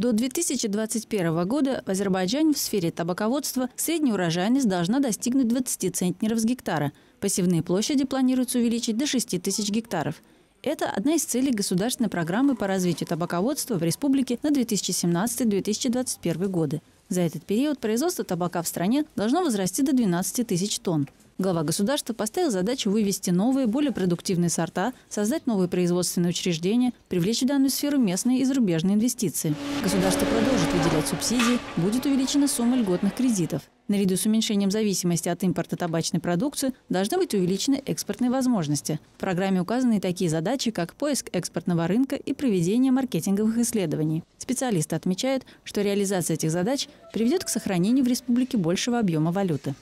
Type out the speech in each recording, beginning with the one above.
До 2021 года в Азербайджане в сфере табаководства средняя урожайность должна достигнуть 20 центнеров с гектара. Посевные площади планируется увеличить до 6 тысяч гектаров. Это одна из целей государственной программы по развитию табаководства в республике на 2017-2021 годы. За этот период производство табака в стране должно возрасти до 12 тысяч тонн. Глава государства поставил задачу вывести новые, более продуктивные сорта, создать новые производственные учреждения, привлечь в данную сферу местные и зарубежные инвестиции. Государство продолжит выделять субсидии, будет увеличена сумма льготных кредитов. Наряду с уменьшением зависимости от импорта табачной продукции должны быть увеличены экспортные возможности. В программе указаны и такие задачи, как поиск экспортного рынка и проведение маркетинговых исследований. Специалисты отмечают, что реализация этих задач приведет к сохранению в республике большего объема валюты.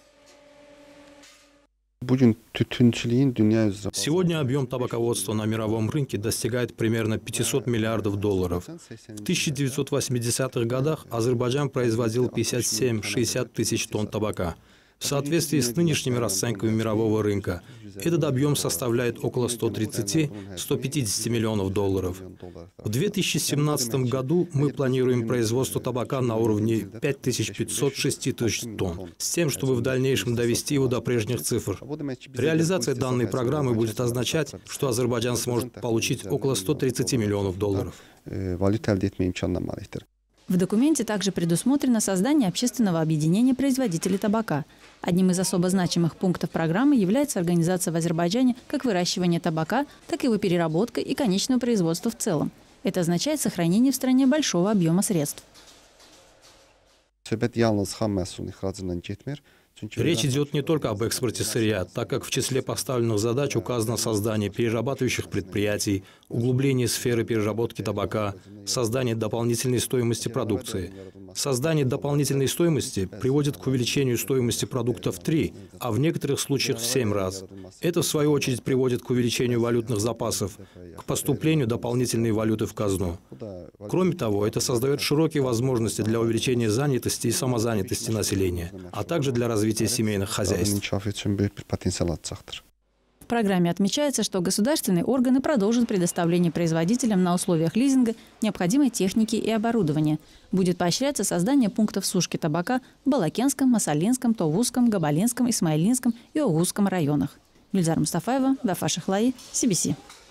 Сегодня объем табаководства на мировом рынке достигает примерно 500 миллиардов долларов. В 1980-х годах Азербайджан производил 57-60 тысяч тонн табака. В соответствии с нынешними расценками мирового рынка этот объем составляет около 130-150 миллионов долларов. В 2017 году мы планируем производство табака на уровне 5500-6000 тысяч тонн, с тем, чтобы в дальнейшем довести его до прежних цифр. Реализация данной программы будет означать, что Азербайджан сможет получить около 130 миллионов долларов. В документе также предусмотрено создание общественного объединения производителей табака. Одним из особо значимых пунктов программы является организация в Азербайджане как выращивания табака, так и его переработка и конечного производства в целом. Это означает сохранение в стране большого объема средств. Речь идет не только об экспорте сырья, так как в числе поставленных задач указано создание перерабатывающих предприятий, углубление сферы переработки табака, создание дополнительной стоимости продукции. Создание дополнительной стоимости приводит к увеличению стоимости продукта в 3, а в некоторых случаях в 7 раз. Это, в свою очередь, приводит к увеличению валютных запасов, к поступлению дополнительной валюты в казну. Кроме того, это создает широкие возможности для увеличения занятости и самозанятости населения, а также для развития семейных хозяйств. В программе отмечается, что государственные органы продолжат предоставление производителям на условиях лизинга необходимой техники и оборудования. Будет поощряться создание пунктов сушки табака в Балакенском, Масалинском, Товузском, Габалинском, Исмаилинском и Огузском районах. Гюльзар Мустафаева, Дафа Шахлаи, CBC.